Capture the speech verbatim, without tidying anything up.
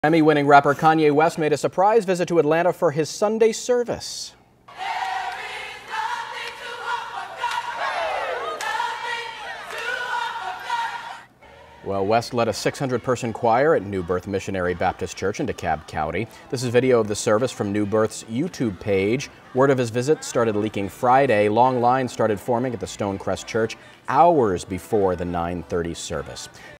Emmy-winning rapper Kanye West made a surprise visit to Atlanta for his Sunday service. Well, West led a six hundred person choir at New Birth Missionary Baptist Church in DeKalb County. This is video of the service from New Birth's YouTube page. Word of his visit started leaking Friday. Long lines started forming at the Stonecrest Church hours before the nine thirty service.